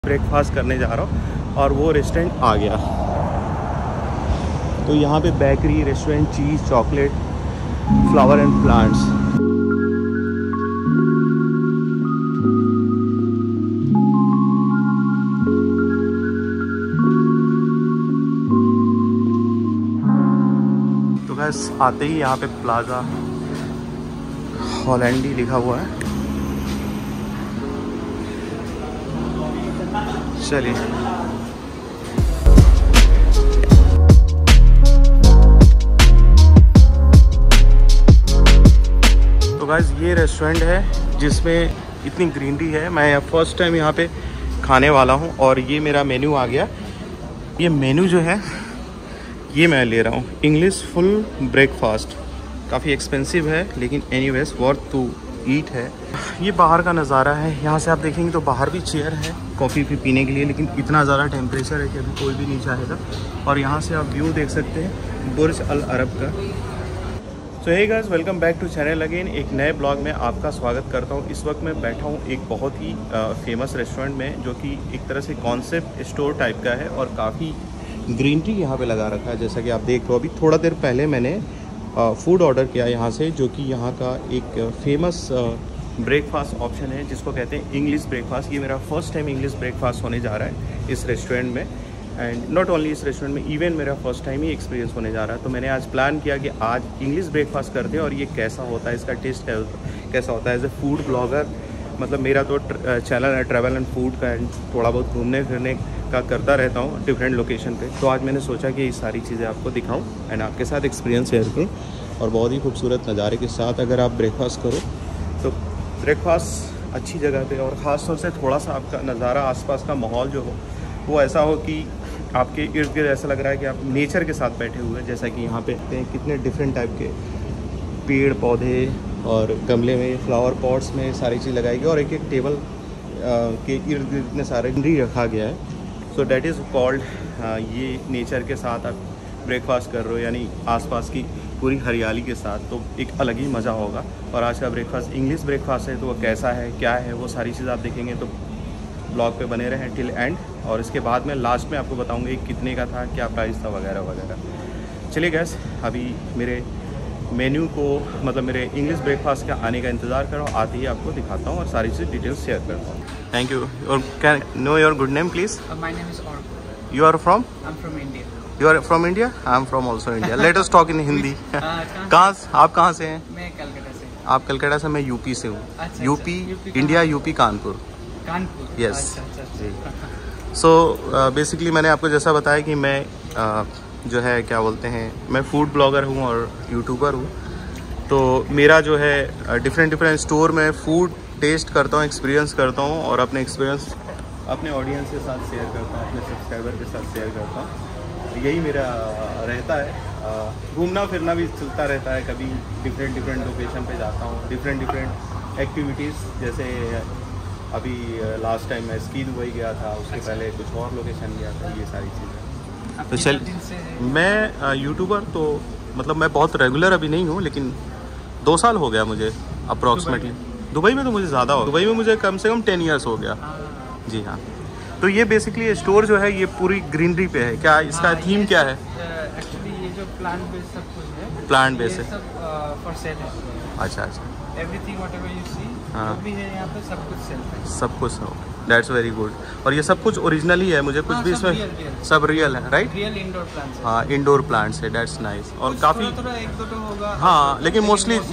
Breakfast करने जा रहा हूँ और वो रेस्टोरेंट आ गया। तो यहाँ पे bakery, restaurant, cheese, chocolate, flower and plants. तो बस आते ही यहाँ पे प्लाजा हॉलैंडी लिखा हुआ है। चलिए तो गाइस ये रेस्टोरेंट है जिसमें इतनी ग्रीनरी है। मैं फर्स्ट टाइम यहाँ पे खाने वाला हूँ और ये मेरा मेन्यू आ गया। ये मेन्यू जो है ये मैं ले रहा हूँ, इंग्लिश फुल ब्रेकफास्ट। काफ़ी एक्सपेंसिव है लेकिन एनीवेज वर्थ टू ईट है। ये बाहर का नज़ारा है। यहाँ से आप देखेंगे तो बाहर भी चेयर है कॉफ़ी पीने के लिए, लेकिन इतना ज़्यादा टेम्परेचर है कि अभी कोई भी नहीं चाहेगा। और यहाँ से आप व्यू देख सकते हैं बुर्ज अल अरब का। So hey guys, welcome back to channel again. एक नए ब्लॉग में आपका स्वागत करता हूँ। इस वक्त मैं बैठा हूँ एक बहुत ही फेमस रेस्टोरेंट में, जो कि एक तरह से कॉन्सेप्ट स्टोर टाइप का है और काफ़ी ग्रीनरी यहाँ पे लगा रखा है। जैसा कि आप देख रहे हो, अभी थोड़ा देर पहले मैंने फूड ऑर्डर किया यहाँ से, जो कि यहाँ का एक फेमस ब्रेकफास्ट ऑप्शन है जिसको कहते हैं इंग्लिश ब्रेकफास्ट। ये मेरा फर्स्ट टाइम इंग्लिश ब्रेकफास्ट होने जा रहा है इस रेस्टोरेंट में। एंड नॉट ओनली इस रेस्टोरेंट में, इवन मेरा फर्स्ट टाइम ही एक्सपीरियंस होने जा रहा है। तो मैंने आज प्लान किया कि आज इंग्लिश ब्रेकफास्ट करते हैं और ये कैसा होता है, इसका टेस्ट कैसा होता है। एज ए फूड ब्लॉगर, मतलब मेरा तो चैनल है ट्रैवल एंड फूड का, एंड थोड़ा बहुत घूमने फिरने का करता रहता हूँ डिफरेंट लोकेशन पे। तो आज मैंने सोचा कि ये सारी चीज़ें आपको दिखाऊं एंड आपके साथ एक्सपीरियंस शेयर करूँ। और बहुत ही खूबसूरत नज़ारे के साथ अगर आप ब्रेकफास्ट करो तो ब्रेकफास्ट अच्छी जगह पे, और ख़ास तौर से थोड़ा सा आपका नज़ारा, आसपास का माहौल जो हो वो ऐसा हो कि आपके इर्द गिर्द ऐसा लग रहा है कि आप नेचर के साथ बैठे हुए हैं। जैसा कि यहाँ पे कितने डिफरेंट टाइप के पेड़ पौधे और गमले में, फ्लावर पॉट्स में सारी चीज़ लगाई गई और एक एक टेबल के इर्द गिर्द इतने सारे ग्रीनरी रखा गया है। सो डैट इज़ कॉल्ड, ये नेचर के साथ आप ब्रेकफास्ट कर रहे हो, यानी आसपास की पूरी हरियाली के साथ, तो एक अलग ही मज़ा होगा। और आज का ब्रेकफास्ट इंग्लिश ब्रेकफास्ट है, तो वो कैसा है, क्या है, वो सारी चीज़ आप देखेंगे। तो ब्लॉग पे बने रहें टिल एंड, और इसके बाद में लास्ट में आपको बताऊंगा कितने का था, क्या प्राइस था, वगैरह वगैरह। चलिए गैस, अभी मेरे मेन्यू को, मतलब मेरे इंग्लिश ब्रेकफास्ट का आने का इंतज़ार करो। आते ही आपको दिखाता हूँ और सारी चीज़ डिटेल्स शेयर करता हूँ। Thank you. और can know your good name please? My name is Ork. You are from? I am from India. You are from India? I am from also India. Let us talk in Hindi. आप कहाँ से हैं? मैं कलकत्ता से। आप कलकत्ता से, मैं UP से हूँ। अच्छा, UP, India, UP Kanpur. Kanpur? Yes जी। सो बेसिकली मैंने आपको जैसा बताया कि मैं जो है क्या बोलते हैं, मैं फूड ब्लॉगर हूँ और यूट्यूबर हूँ। तो मेरा जो है डिफरेंट स्टोर में फूड टेस्ट करता हूँ, एक्सपीरियंस करता हूँ और अपने एक्सपीरियंस अपने ऑडियंस के साथ शेयर करता हूँ, अपने सब्सक्राइबर के साथ शेयर करता हूँ। यही मेरा रहता है। घूमना फिरना भी चलता रहता है, कभी डिफरेंट लोकेशन पे जाता हूँ, डिफरेंट एक्टिविटीज़। जैसे अभी लास्ट टाइम मैं स्की दुबई गया था, उसके पहले कुछ और लोकेशन गया था, ये सारी चीज़ें। तो चल, मैं यूट्यूबर तो मतलब मैं बहुत रेगुलर अभी नहीं हूँ, लेकिन 2 साल हो गया मुझे अप्रॉक्सीमेटली। दुबई में तो मुझे ज़्यादा हो, दुबई में मुझे कम से कम 10 ईयर्स हो गया। जी हाँ। तो ये बेसिकली स्टोर जो है ये पूरी ग्रीनरी पे है। क्या इसका थीम क्या है? एक्चुअली ये जो प्लांट बेस सब कुछ है, प्लांट बेस है। सब फॉर सेल है। अच्छा। एवरीथिंग व्हाटएवर यू सी, जो भी है यहाँ पे सब कुछ सेल है। सब कुछ हो, दैट्स वेरी गुड। और ये सब कुछ ओरिजिनल ही है, मुझे कुछ भी इसमें सब रियल है, राइट? रियल इंडोर प्लांट्स है। हाँ, इंडोर प्लांट्स है, दैट्स नाइस। और काफ़ी थोड़ा एक दो होगा। हाँ, लेकिन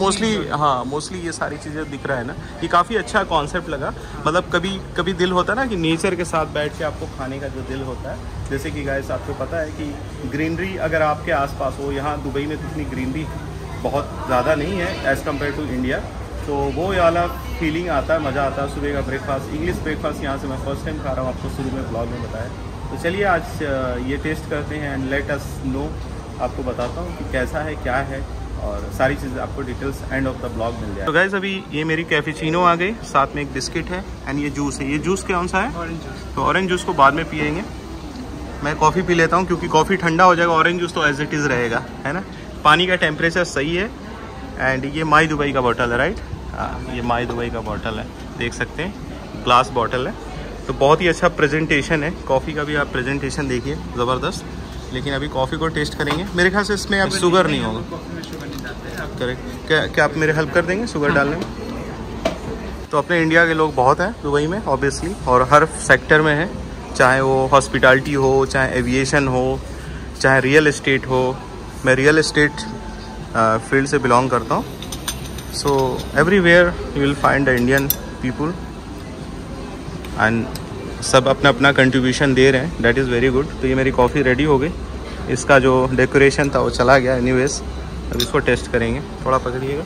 मोस्टली ये सारी चीज़ें दिख रहा है ना, ये काफ़ी अच्छा कॉन्सेप्ट लगा। मतलब कभी दिल होता है ना कि नेचर के साथ बैठ के आपको खाने का जो दिल होता है। जैसे कि गाइस आपको पता है कि ग्रीनरी अगर आपके आसपास हो, यहाँ दुबई में तो इतनी ग्रीनरी बहुत ज़्यादा नहीं है एज़ कम्पेयर टू इंडिया, तो वो वाला फीलिंग आता है, मज़ा आता है। सुबह का ब्रेकफास्ट, इंग्लिश ब्रेकफास्ट यहाँ से मैं फर्स्ट टाइम खा रहा हूँ, आपको शुरू में ब्लॉग में बताया। तो चलिए आज ये टेस्ट करते हैं एंड लेट अस नो। आपको बताता हूँ कि कैसा है, क्या है, और सारी चीज़ें आपको details end of the blog मिल जाए। तो गाइस अभी ये मेरी कैफेचिनो आ गई, साथ में एक बिस्किट है एंड ये जूस है। ये जूस कौन सा है? Orange juice. तो ऑरेंज जूस को बाद में पियेंगे। मैं कॉफ़ी पी लेता हूँ क्योंकि कॉफ़ी ठंडा हो जाएगा, ऑरेंज जूस तो एज इट इज़ रहेगा, है ना। पानी का टेम्परेचर सही है। एंड ये माई दुबई का बॉटल है, राइट? हाँ, ये माई दुबई का बॉटल है, देख सकते हैं, ग्लास बॉटल है। तो बहुत ही अच्छा प्रेजेंटेशन है कॉफ़ी का भी, आप प्रेजेंटेशन देखिए ज़बरदस्त। लेकिन अभी कॉफ़ी को टेस्ट करेंगे। मेरे ख्याल से इसमें अब शुगर नहीं होगा। करेक्ट। क्या आप मेरे हेल्प कर देंगे शुगर डालने में? तो अपने इंडिया के लोग बहुत हैं दुबई में ऑब्वियसली, और हर सेक्टर में है, चाहे वो हॉस्पिटैलिटी हो, चाहे एविएशन हो, चाहे रियल एस्टेट हो। मैं रियल एस्टेट फील्ड से बिलोंग करता हूँ। So everywhere you will find the Indian people and सब अपना अपना कंट्रीब्यूशन दे रहे हैं। That is very good. तो ये मेरी कॉफ़ी रेडी हो गई। इसका जो डेकोरेशन था वो चला गया एनीवेज। अब इसको टेस्ट करेंगे। थोड़ा पकड़िएगा।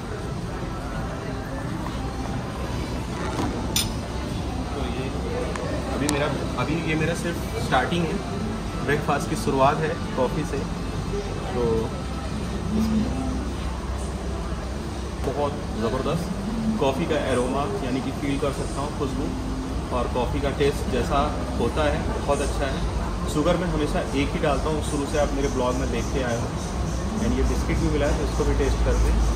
तो ये अभी ये मेरा सिर्फ स्टार्टिंग है, ब्रेकफास्ट की शुरुआत है कॉफ़ी से। तो बहुत ज़बरदस्त कॉफ़ी का एरोमा यानी कि फील कर सकता हूँ, खुशबू, और कॉफ़ी का टेस्ट जैसा होता है बहुत अच्छा है। शुगर मैं हमेशा एक ही डालता हूँ, शुरू से आप मेरे ब्लॉग में देखते आए हो। एंड ये बिस्किट भी मिला है तो इसको भी टेस्ट करते हैं।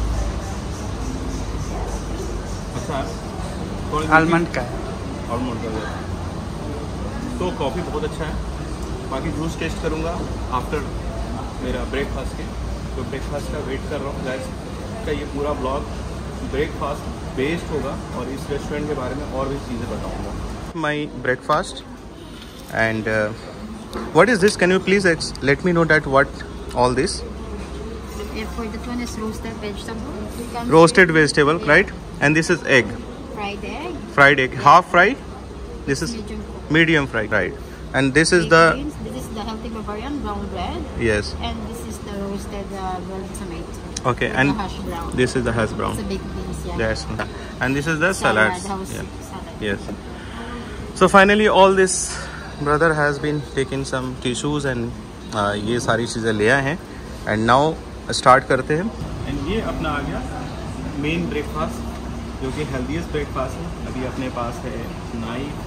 अच्छा है, आलमंड का है, आलमंड का है। तो कॉफ़ी बहुत अच्छा है। बाकी जूस टेस्ट करूँगा आफ्टर मेरा ब्रेकफास्ट के। तो ब्रेकफास्ट का वेट कर रहा हूँ गाइस। का ये पूरा ब्लॉग ब्रेकफास्ट बेस्ड होगा और इस रेस्टोरेंट के बारे में और भी चीज़ें बताऊँगा। My breakfast and what is this? Can you please let me know that what all this? For that one is roasted vegetable. Roasted vegetable, yeah. Right? And this is egg. Fried egg. Fried egg, half fried. This is medium fried, right? And this is the beans. This is the healthy Bavarian brown bread. Yes. And this is the roasted grilled tomato. Okay, and the hash brown. This is the hash brown. It's a baked beans, yeah. Yes. And this is the salads. Yeah. Salad. Yes. So finally all this brother has been taking some tissues and ये सारी चीज़ें ले आए हैं। And now start करते हैं। And ये अपना आ गया मेन ब्रेकफास्ट जो कि हेल्दीएस्ट ब्रेकफास्ट है। अभी अपने पास है नाइफ,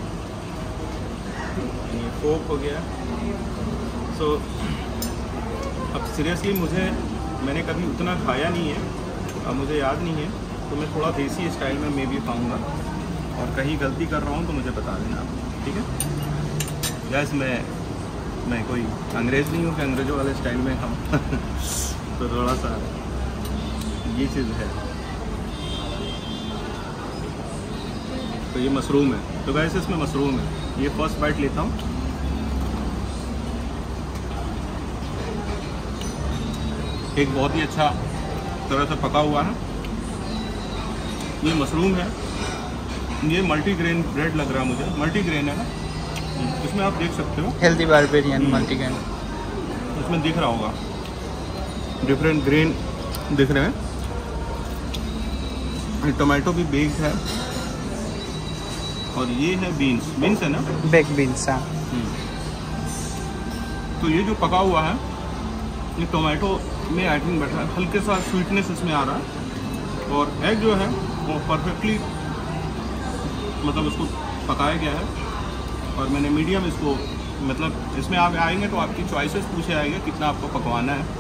ये फोक हो गया। सो अब सीरियसली मैंने कभी उतना खाया नहीं है, अब मुझे याद नहीं है, तो मैं थोड़ा देसी स्टाइल में मैं भी खाऊंगा, और कहीं गलती कर रहा हूँ तो मुझे बता देना आप, ठीक है? गैस मैं कोई अंग्रेज़ नहीं हूँ कि अंग्रेज़ों वाले स्टाइल में खाऊँ तो थोड़ा सा ये चीज़ है। तो ये मशरूम है, तो गैस इसमें मशरूम है। ये फर्स्ट बाइट लेता हूँ। एक बहुत ही अच्छा तरह से पका हुआ है ये मशरूम है। ये मल्टीग्रेन ब्रेड लग रहा है मुझे, मल्टीग्रेन है ना, इसमें आप देख सकते हो हेल्दी बारबेरियन मल्टीग्रेन। इसमें दिख रहा होगा डिफरेंट ग्रेन दिख रहे हैं। टोमेटो भी बेक्ड है, और ये है बीन्स है ना, बेक बीन्स। हाँ, तो ये जो पका हुआ है ये टोमेटो में आई थिंक बैठा है, हल्के सा स्वीटनेस इसमें आ रहा है, और एग जो है वो परफेक्टली मतलब उसको पकाया गया है। और मैंने मीडियम इसको, मतलब इसमें आप आएंगे तो आपकी चॉइसेस पूछे आएंगे कितना आपको पकवाना है।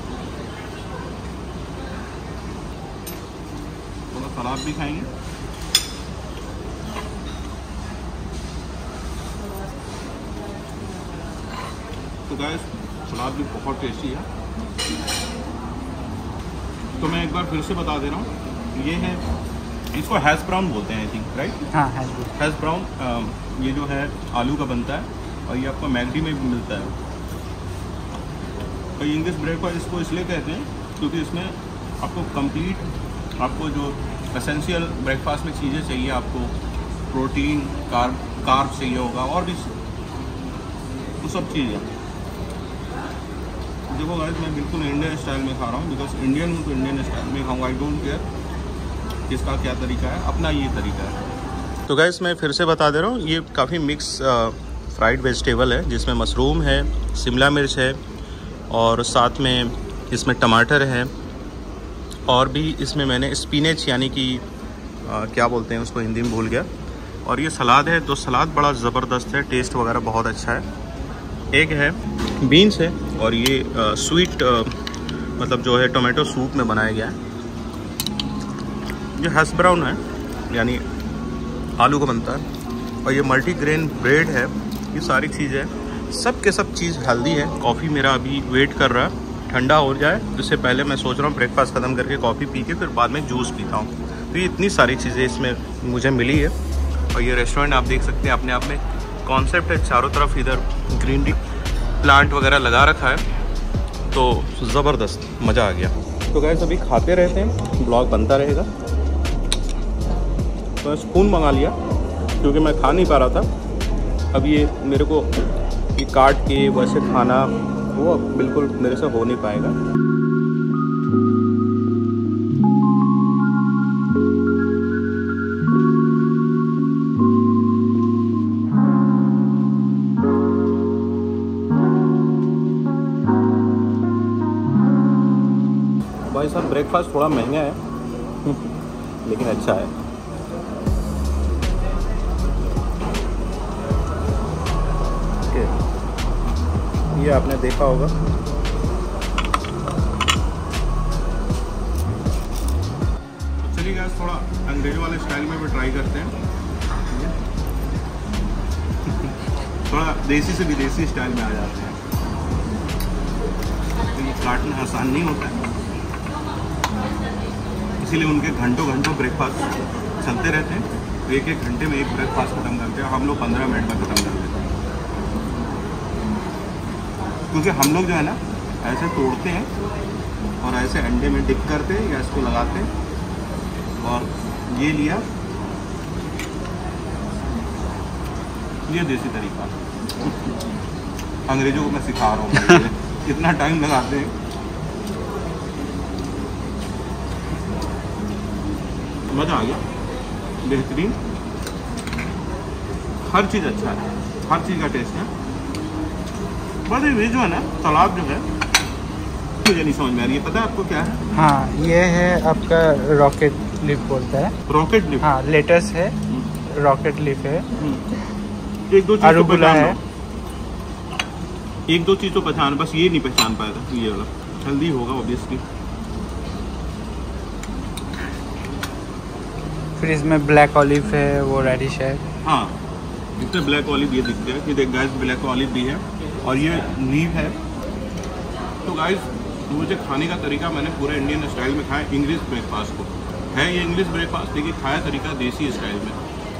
थोड़ा सलाद भी खाएंगे। तो गाइस सलाद भी बहुत टेस्टी है। तो मैं एक बार फिर से बता दे रहा हूँ, ये है, इसको हैश ब्राउन बोलते हैं आई थिंक, राइट? हाँ, हैश ब्राउन ये जो है आलू का बनता है, और ये आपको मैगडी में भी मिलता है। तो इंग्लिश ब्रेकफास्ट इसको इसलिए कहते हैं क्योंकि इसमें आपको कंप्लीट, आपको जो एसेंशियल ब्रेकफास्ट में चीज़ें चाहिए, आपको प्रोटीन, कार्ब चाहिए होगा, और भी वो सब चीज़ें। देखो गाइस मैं बिल्कुल इंडियन स्टाइल में खा रहा हूँ, बिकॉज इंडियन हूँ तो इंडियन स्टाइल में खाऊंगा। आई डोंट केयर किसका क्या तरीका है, अपना ये तरीका है। तो गाइस मैं फिर से बता दे रहा हूँ, ये काफ़ी मिक्स फ्राइड वेजिटेबल है, जिसमें मशरूम है, शिमला मिर्च है, और साथ में इसमें टमाटर है, और भी इसमें मैंने स्पिनच यानी कि क्या बोलते हैं उसको, हिंदी में भूल गया। और ये सलाद है, तो सलाद बड़ा ज़बरदस्त है, टेस्ट वगैरह बहुत अच्छा है। एग है, बीन्स है, और ये स्वीट मतलब जो है टोमेटो सूप में बनाया गया है। ये हैश ब्राउन है, यानी आलू का बनता है, और ये मल्टीग्रेन ब्रेड है, ये सारी चीज़ें सब के सब चीज़ हेल्दी है। कॉफ़ी मेरा अभी वेट कर रहा है ठंडा हो जाए, इससे पहले मैं सोच रहा हूँ ब्रेकफास्ट ख़त्म करके कॉफ़ी पी के फिर बाद में जूस पीता हूँ। तो ये इतनी सारी चीज़ें इसमें मुझे मिली है। और ये रेस्टोरेंट आप देख सकते हैं अपने आप में कॉन्सेप्ट है, चारों तरफ इधर ग्रीनरी प्लांट वगैरह लगा रखा है, तो ज़बरदस्त मज़ा आ गया। तो गाइस अभी खाते रहते हैं, ब्लॉग बनता रहेगा। तो स्पून मंगा लिया क्योंकि मैं खा नहीं पा रहा था। अब ये मेरे को ये काट के वैसे खाना वो बिल्कुल मेरे से हो नहीं पाएगा। भाई साहब ब्रेकफास्ट थोड़ा महंगा है लेकिन अच्छा है। ये आपने देखा होगा। चलिए गाइस थोड़ा अंग्रेजों वाले स्टाइल में भी ट्राई करते हैं। थोड़ा देसी से विदेशी स्टाइल में आ जाते हैं। तो ये काटना आसान नहीं होता है, इसीलिए उनके घंटों घंटों ब्रेकफास्ट चलते रहते हैं। तो एक एक घंटे में एक ब्रेकफास्ट ख़त्म करते हैं, हम लोग 15 मिनट में ख़त्म कर देते हैं। क्योंकि हम लोग जो है ना ऐसे तोड़ते हैं और ऐसे अंडे में डिप करते हैं या इसको लगाते हैं। और ये लिया, ये देसी तरीका अंग्रेजों को मैं सिखा रहा हूँ। कितना टाइम लगाते हैं, मज़ा आ गया, बेहतरीन। हर चीज़ अच्छा है, हर चीज़ का टेस्ट है। बस ये जो है ना सलाद जो है मुझे नहीं समझ में आ रही है, पता है आपको क्या है? हाँ ये है आपका रॉकेट लीफ बोलता है। Rocket leaf? हाँ लेटस है, रॉकेट लीफ है, एक दो चीज़ अरुगुला है। एक दो चीज़ तो पहचान, बस ये नहीं पहचान पाया था। ये वाला हेल्दी होगा ऑब्वियसली। फिर इसमें ब्लैक ऑलिव है, वो रेडिश है। हाँ इसमें ब्लैक ऑलिव ये दिखते हैं कि देख गाइस ब्लैक ऑलिव भी है और ये नीव है। तो गाइस मुझे खाने का तरीका मैंने पूरे इंडियन स्टाइल में खाया, इंग्लिश ब्रेकफास्ट को है ये इंग्लिश ब्रेकफास्ट, लेकिन खाया तरीका देसी स्टाइल में।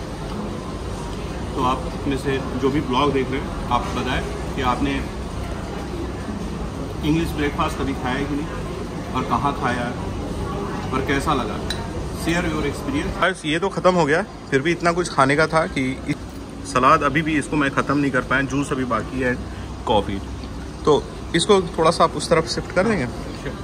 तो आप में से जो भी ब्लॉग देख रहे हैं आप बताएं कि आपने इंग्लिश ब्रेकफास्ट कभी खाया है कि नहीं और कहाँ खाया और कैसा लगा। Share your experience. बस ये तो ख़त्म हो गया, फिर भी इतना कुछ खाने का था कि सलाद अभी भी इसको मैं ख़त्म नहीं कर पाया, जूस अभी बाकी है, कॉफ़ी। तो इसको थोड़ा सा आप उस तरफ शिफ्ट कर देंगे।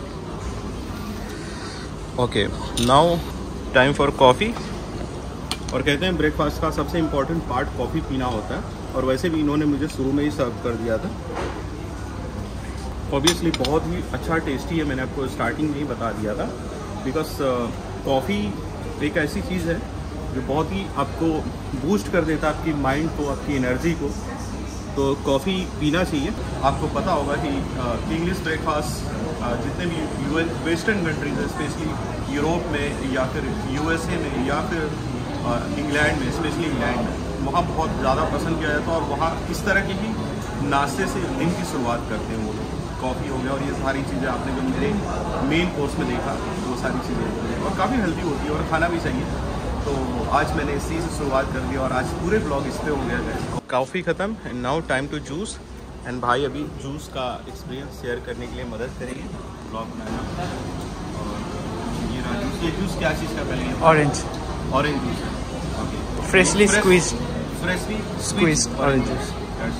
Okay now time for coffee. और कहते हैं ब्रेकफास्ट का सबसे इम्पोर्टेंट पार्ट कॉफ़ी पीना होता है, और वैसे भी इन्होंने मुझे शुरू में ही सर्व कर दिया था। ऑब्वियसली बहुत ही अच्छा टेस्टी है, मैंने आपको स्टार्टिंग में ही बता दिया था। बिकॉज कॉफ़ी एक ऐसी चीज़ है जो बहुत ही आपको बूस्ट कर देता है, आपकी माइंड को, आपकी एनर्जी को। तो कॉफ़ी पीना चाहिए। आपको पता होगा कि इंग्लिश ब्रेकफास्ट जितने भी वेस्टर्न कंट्रीज है, स्पेशली यूरोप में या फिर यूएसए में या फिर इंग्लैंड में, स्पेशली इंग्लैंड में, वहाँ बहुत ज़्यादा पसंद किया जाता है। और वहाँ इस तरह की ही नाश्ते से दिन की शुरुआत करते हैं वो लोग। कॉफ़ी हो गया और ये सारी चीज़ें आपने जो मेरे मेन कोर्स में देखा, वो सारी चीज़ें और काफ़ी हेल्दी होती है और खाना भी चाहिए। तो आज मैंने इसी से शुरुआत कर दी और आज पूरे ब्लॉग इस पर हो गया है। कॉफ़ी ख़त्म and now time to juice. And भाई अभी जूस का एक्सपीरियंस शेयर करने के लिए मदद करेंगे ब्लॉग बनाना। और ये रहा जूस। ये जूस क्या चीज़ का पहले? ऑरेंज। ऑरेंज जूस है, okay. Freshly squeeze. Freshly squeeze orange juice.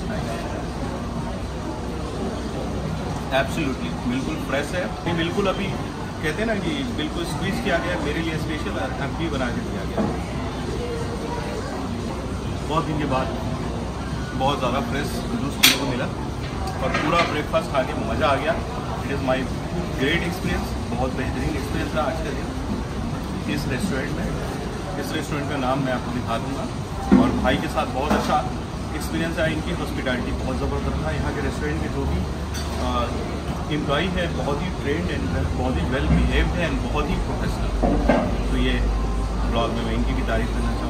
Absolutely बिल्कुल फ्रेश है। ये बिल्कुल अभी कहते हैं ना कि बिल्कुल स्क्वीज किया गया, मेरे लिए स्पेशल अभी बना के दिया गया। बहुत दिन के बाद बहुत ज़्यादा फ्रेश जूस पीने को मिला और पूरा ब्रेकफास्ट खा के मज़ा आ गया। It is my great experience, बहुत बेहतरीन एक्सपीरियंस था आज का दिन इस रेस्टोरेंट में। इस रेस्टोरेंट का नाम मैं आपको दिखा दूँगा। और भाई के साथ बहुत अच्छा एक्सपीरियंस है। इनकी हॉस्पिटैलिटी बहुत ज़बरदस्त था। यहाँ के रेस्टोरेंट के जो भी एम्प्लॉई है बहुत ही ट्रेंड एंड बहुत ही वेल बिहेव्ड है एंड बहुत ही प्रोफेशनल। तो ये ब्लॉग में मैं इनकी भी तारीफ करना चाहूँगा।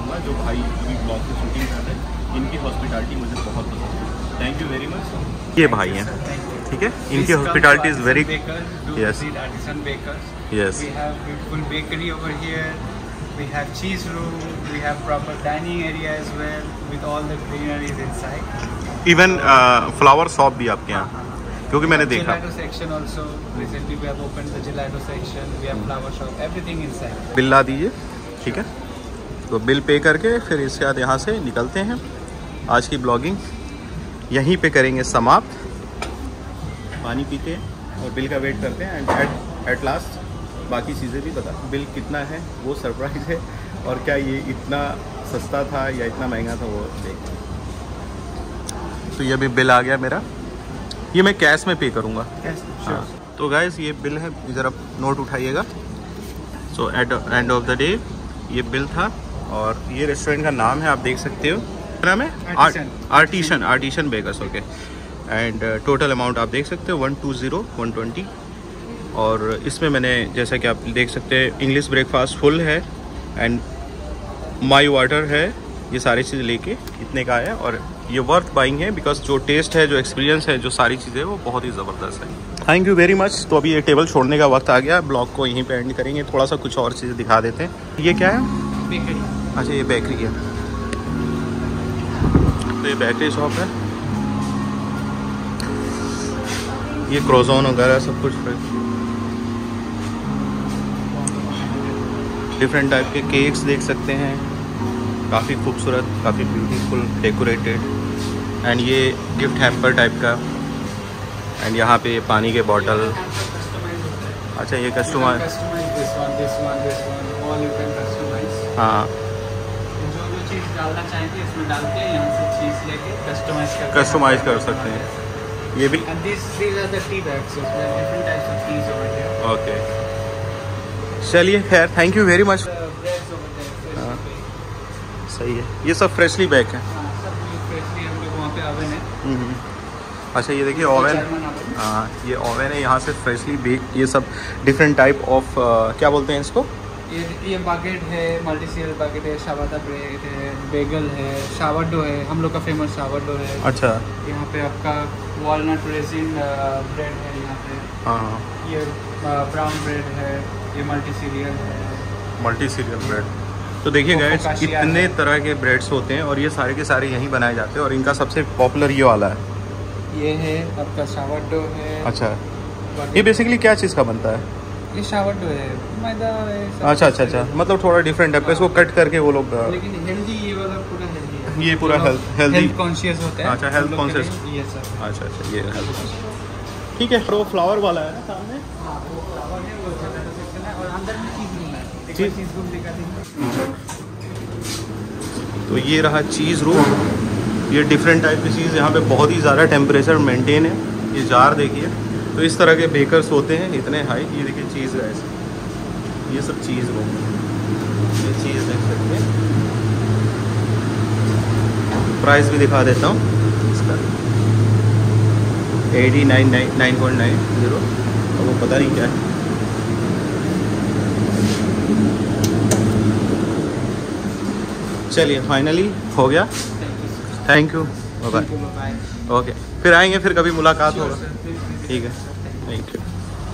करूँगा जो भाई अभी ब्लॉग की शूटिंग कर रहे हैं। इनकी हॉस्पिटैलिटी मुझे बहुत पसंद है। Thank you very much. ये भाई हैं, ठीक है, इनकी hospitality is very yes yes. We have beautiful bakery over here. We have cheese room. We have proper dining area as well with all the greeneries inside. Even flower shop भी आपके यहाँ, क्योंकि मैंने देखा। Gelato section also. Recently we have opened the gelato section. We have flower shop. Everything inside. Bill ला दीजिए, ठीक है, तो बिल पे करके फिर इसके बाद यहाँ से निकलते हैं। आज की ब्लॉगिंग यहीं पे करेंगे समाप्त। पानी पीते हैं और बिल का वेट करते हैं एंड एट लास्ट बाकी चीज़ें भी बता। बिल कितना है वो सरप्राइज़ है, और क्या ये इतना सस्ता था या इतना महंगा था वो देखते हैं। तो ये भी बिल आ गया मेरा, ये मैं कैश में पे करूँगा। हाँ, तो गाइस ये बिल है, इधर आप नोट उठाइएगा। So at end of the day ये बिल था, और ये रेस्टोरेंट का नाम है, आप देख सकते हो, नाम है artisan bakers. Okay, and total amount आप देख सकते हो 120 और इसमें मैंने, जैसा कि आप देख सकते हैं, इंग्लिश ब्रेकफास्ट फुल है एंड माई वाटर है, ये सारी चीज़ें लेके इतने का है। और ये वर्थ बाइंग है बिकॉज जो टेस्ट है, जो एक्सपीरियंस है, जो सारी चीज़ें वो बहुत ही ज़बरदस्त है। Thank you very much. तो अभी ये टेबल छोड़ने का वक्त आ गया, ब्लॉग को यहीं पे एंड करेंगे। थोड़ा सा कुछ और चीज़ें दिखा देते हैं। ये क्या है? Bakery. अच्छा, ये बेकरी है, तो ये बेकरी शॉप है। ये क्रोज़ोन वगैरह सब कुछ, डिफरेंट टाइप के केक्स देख सकते हैं, काफ़ी खूबसूरत, काफ़ी ब्यूटीफुल डेकोरेटेड। एंड ये गिफ्ट हैम्पर टाइप का, एंड यहाँ पे ये पानी के बॉटल। अच्छा, ये कस्टमाइज, हाँ, जो चीज़ डालना चाहेंगे इसमें डाल के यहाँ से चीज़ लेके कस्टमाइज कर सकते हैं। ये भी ओके, चलिए खैर, थैंक यू वेरी मच। हाँ, सही है, ये सब फ्रेशली बेक है। अच्छा, ये देखिए ओवन, हाँ, ये ओवन है, यहाँ से फ्रेशली बेक, ये सब डिफरेंट टाइप ऑफ क्या बोलते हैं इसको? ये बागेट है, मल्टीसीरियल बागेट है, शावादा ब्रेड है, बेगल है, शावरडो है, हम लोग का फेमस शावरडो है। अच्छा, यहाँ पे आपका वॉलनट रेजिन ब्रेड है यहाँ पे। हाँ, ये ब्राउन ब्रेड है, ये मल्टीसीरियल ब्रेड। तो देखिए गाइस, इतने तरह के ब्रेड्स होते हैं और ये सारे के सारे यहीं बनाए जाते हैं, और इनका सबसे पॉपुलर ये वाला है। ये है आपका शावरडो है। अच्छा, ये बेसिकली क्या चीज़ का बनता है? ये शावरडो है, मैदा है। अच्छा, मतलब थोड़ा डिफरेंट है, इसको कट करके वो लोग, लेकिन हेल्दी, ये वाला पूरा हेल्दी है। ये पूरा हेल्दी कॉन्शियस होता है। अच्छा, हेल्थ कॉन्शियस, ये सब। अच्छा, ये हेल्थ कॉन्शियस, ठीक है। वो फ्लावर वाला है ना सामने? हाँ, वो फ्लावर है, वो ज़्यादा सेक्शन है, और अंदर में चीज़ रूम है। चीज़ रूम दिखा देंगे। तो ये रहा चीज़ रूम। ये डिफरेंट टाइप की चीज़, यहाँ पे बहुत ही ज़्यादा टेम्परेचर मेंटेन है। ये जार देखिए, तो इस तरह के बेकर्स होते हैं इतने हाई। ये देखिए चीज़ गाइस, ये सब चीज़ रूम, ये चीज़ देख सकते हैं। प्राइस भी दिखा देता हूँ इसका, 89.90, और वो पता नहीं क्या है। चलिए फाइनली हो गया, थैंक यू, बाय। ओके, फिर आएंगे, फिर कभी मुलाकात होगा, ठीक है, थैंक यू।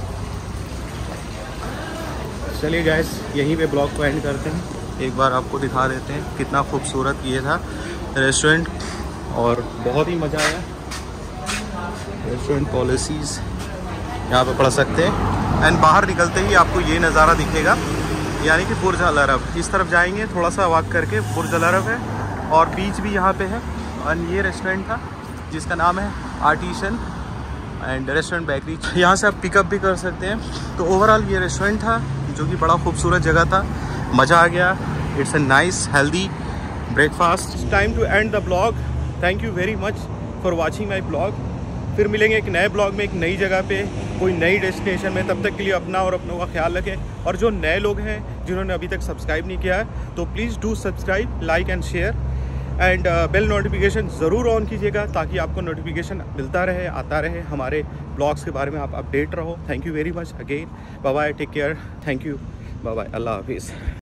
चलिए गाइस, यहीं पे ब्लॉग को एंड करते हैं। एक बार आपको दिखा देते हैं कितना खूबसूरत ये था रेस्टोरेंट, और बहुत ही मज़ा आया। रेस्टोरेंट पॉलिसीज़ यहाँ पे पढ़ सकते हैं, एंड बाहर निकलते ही आपको ये नज़ारा दिखेगा, यानी कि बुर्ज अल अरब। इस तरफ जाएंगे, थोड़ा सा वॉक करके बुर्ज अल अरब है, और बीच भी यहाँ पे है। और ये रेस्टोरेंट था जिसका नाम है आर्टिशन एंड रेस्टोरेंट बेकरी, यहाँ से आप पिकअप भी कर सकते हैं। तो ओवरऑल ये रेस्टोरेंट था जो कि बड़ा खूबसूरत जगह था, मज़ा आ गया। It's a nice healthy breakfast. Time to end the blog. Thank you very much for watching my blog. फिर मिलेंगे एक नए ब्लॉग में, एक नई जगह पे, कोई नई डेस्टिनेशन में। तब तक के लिए अपना और अपनों का ख्याल रखें। और जो नए लोग हैं जिन्होंने अभी तक सब्सक्राइब नहीं किया है, तो please do subscribe, like and share, and bell notification ज़रूर ऑन कीजिएगा, ताकि आपको नोटिफिकेशन मिलता रहे, आता रहे, हमारे ब्लॉग्स के बारे में आप अपडेट रहो। Thank you very much again, bye bye, take care, thank you, bye bye, अल्लाह हाफिज़।